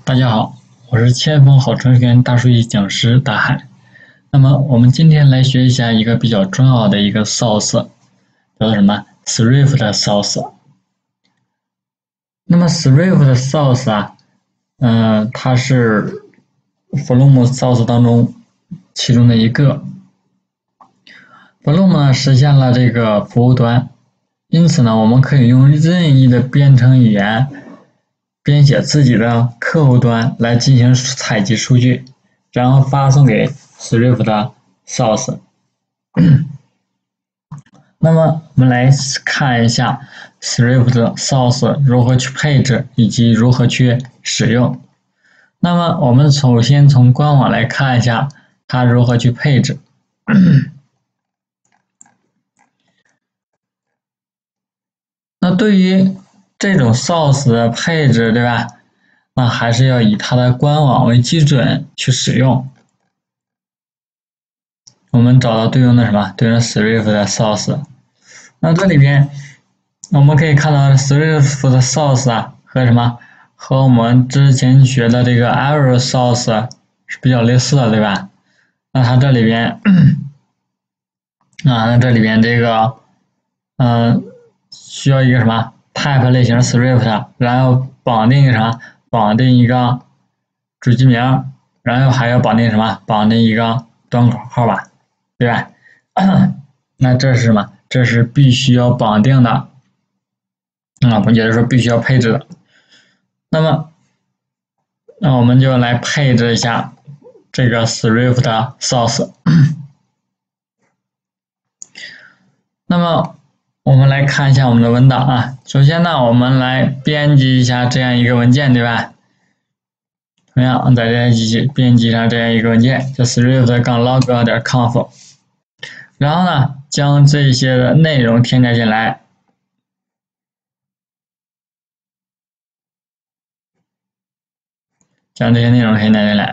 大家好，我是千锋好程序员大数据讲师大海。那么我们今天来学一下一个比较重要的一个 source， 叫做什么 Swift source。那么 Swift source 啊，它是 Flume source 当中其中的一个。Flume 呢实现了这个服务端，因此呢，我们可以用任意的编程语言编写自己的客户端来进行采集数据，然后发送给 Swift source。那么我们来看一下 Swift source 如何去配置以及如何去使用。那么我们首先从官网来看一下它如何去配置。那对于这种 source 的配置，对吧？那还是要以它的官网为基准去使用。我们找到对应的什么？对应的 Swift 的 source。那这里边我们可以看到 Swift 的 source 啊和什么？和我们之前学的这个 Arrow source 是比较类似的，对吧？那它这里边那这里边这个需要一个什么 type 类型 Swift， 然后绑定一个什么？绑定一个主机名，然后还要绑定什么？绑定一个端口号吧，对吧？那这是什么？这是必须要绑定的，也就是说必须要配置的。那么我们就来配置一下这个 Swift source。那么我们来看一下我们的文档啊。首先呢，我们来编辑一下这样一个文件，对吧？同样在这台机器编辑上这样一个文件，叫 swift-log.conf， 然后呢，将这些的内容添加进来。将这些内容添加进来。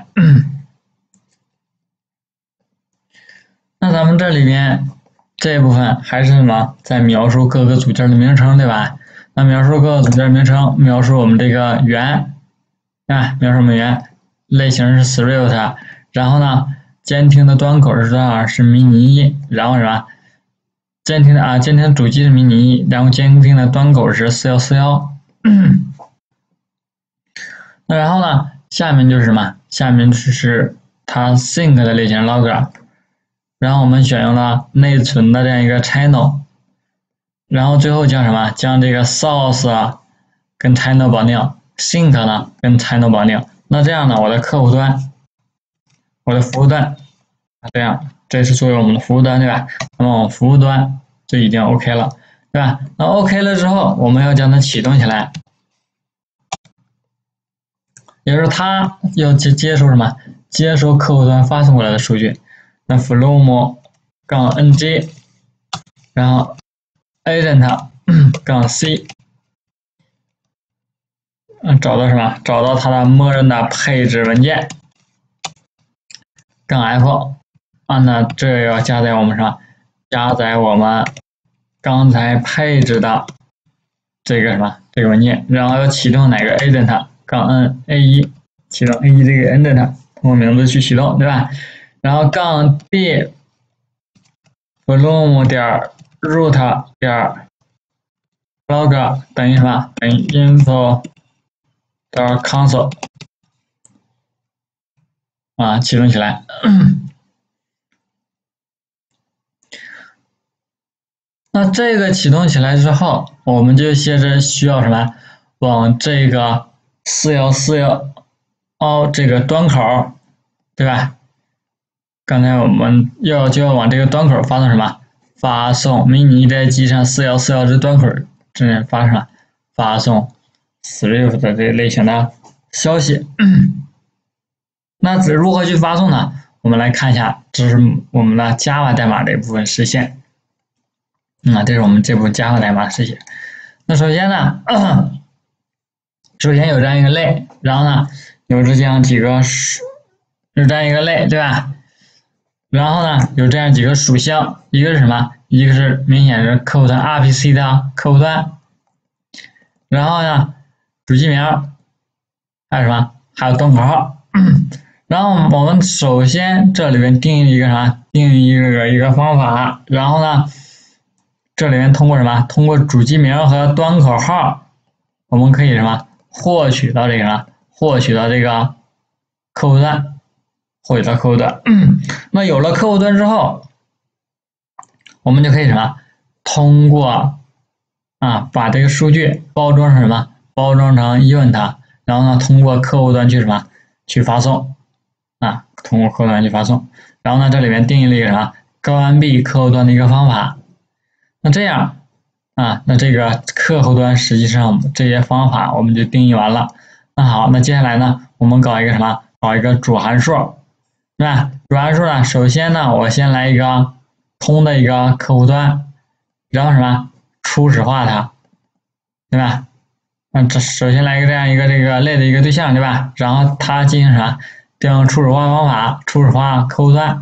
那咱们这里边这一部分还是什么？在描述各个组件的名称，对吧？那描述各个组件名称，描述我们这个源啊，描述我们源，类型是 Swift， 然后呢，监听的端口是多少？是 mini1， 然后什么？监听主机是 mini1， 然后监听的端口是4141。那然后呢，下面就是什么？下面是它 sync 的类型 logger， 然后我们选用了内存的这样一个 channel， 然后最后将什么？将这个 source 跟 channel 绑定 ，sync 呢跟 channel 绑定。那这样呢，我的客户端，我的服务端，这样，这是作为我们的服务端，对吧？那么我们服务端就已经 OK 了，对吧？那 OK 了之后，我们要将它启动起来。也就是它要接收什么？接收客户端发送过来的数据。那 Flume-ng， 然后 agent-c， 找到什么？找到它的默认的配置文件-f， 那这要加载我们什么？加载我们刚才配置的这个什么？这个文件，然后要启动哪个 agent-n-a1， 启动 A1 这个 agent， 通过名字去启动，对吧？然后-d flume.root.log 等于什么？等于 info.console 启动起来。那这个启动起来之后，我们就接着需要什么？往这个4141这个端口，对吧？刚才我们就要往这个端口发送什么？发送 mini 在机上4141这端口这发什么？发送 Swift 这类型的消息。那如何去发送呢？我们来看一下，这是我们的 Java 代码的一部分实现。这是我们这部分 Java 代码实现。那首先呢，首先有这样一个类，然后呢，有这样几个有这样一个类，对吧？然后呢，有这样几个属性，一个是什么？一个是明显是客户端 RPC 的客户端，然后呢，主机名，还有什么？ 还有端口号。然后我们首先这里边定义一个啥？定义一个方法，然后呢，这里面通过什么？通过主机名和端口号，我们可以什么？获取到这个客户端，那有了客户端之后，我们就可以什么？通过把这个数据包装成什么？包装成 event， 然后呢，通过客户端去什么？去发送通过客户端去发送。然后呢，这里面定义了一个什么？高完毕客户端的一个方法。那这样那这个客户端实际上这些方法我们就定义完了。那好，那接下来呢，我们搞一个什么？搞一个主函数，对吧？主函数呢，首先呢，我先来一个空的一个客户端，然后什么？初始化它，对吧？这首先来一个这样一个这个类的一个对象，对吧？然后它进行啥？调用初始化方法，初始化客户端。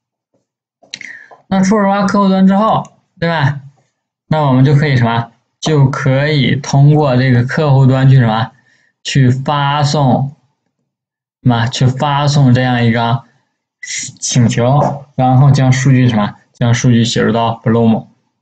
那初始化客户端之后，对吧？那我们就可以什么？就可以通过这个客户端去什么？去发送什么？去发送这样一个请求，然后将数据什么？将数据写入到 Bloom，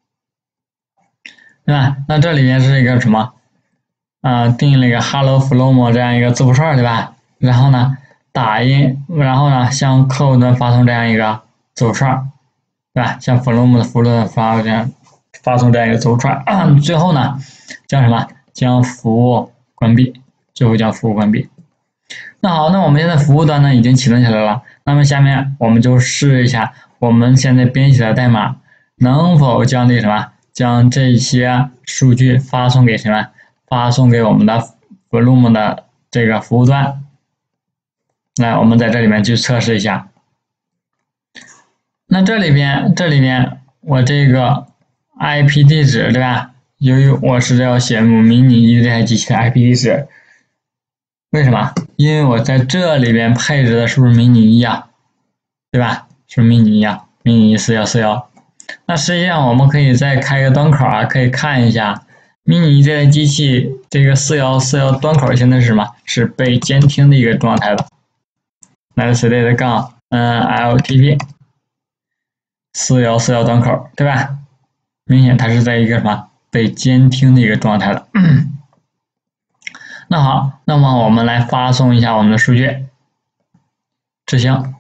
对吧？那这里面是一个什么？定义了一个 Hello Bloom 这样一个字符串，对吧？然后呢，打印，然后呢，向客户端发送这样一个字符串，对吧？向 Bloom 的服务端发送这样一个字符串，最后呢，将什么？将服务关闭，最后将服务关闭。那好，那我们现在服务端呢已经启动起来了，那么下面我们就试一下我们现在编写的代码能否将这什么？将这些数据发送给什么？发送给我们的 Bloom 的这个服务端。来，我们在这里面去测试一下。那这里边我这个 IP 地址，对吧？由于我是要写迷你1这台机器的 IP 地址，为什么？因为我在这里边配置的是不是迷你1啊？对吧？是迷你1啊，迷你14141。那实际上我们可以再开个端口可以看一下。迷你1这台机器这个4141端口现在是什么？是被监听的一个状态的。来 select-LTP 4141端口，对吧？明显它是在一个什么？被监听的一个状态的。那好，那么我们来发送一下我们的数据，执行。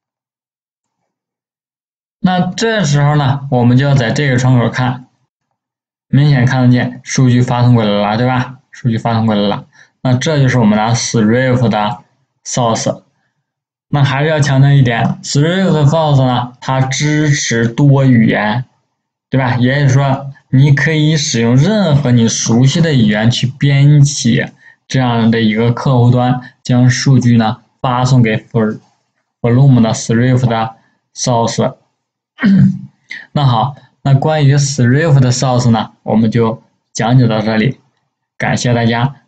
那这时候呢，我们就要在这个窗口看。明显看得见数据发送过来了，对吧？数据发送过来了，那这就是我们的 Swift 的 source。那还是要强调一点 ，Swift 的 source 呢，它支持多语言，对吧？也就是说，你可以使用任何你熟悉的语言去编写这样的一个客户端，将数据呢发送给 Bloom 的 Swift 的 source。那好。那关于 Swift 的 source 呢，我们就讲解到这里，感谢大家。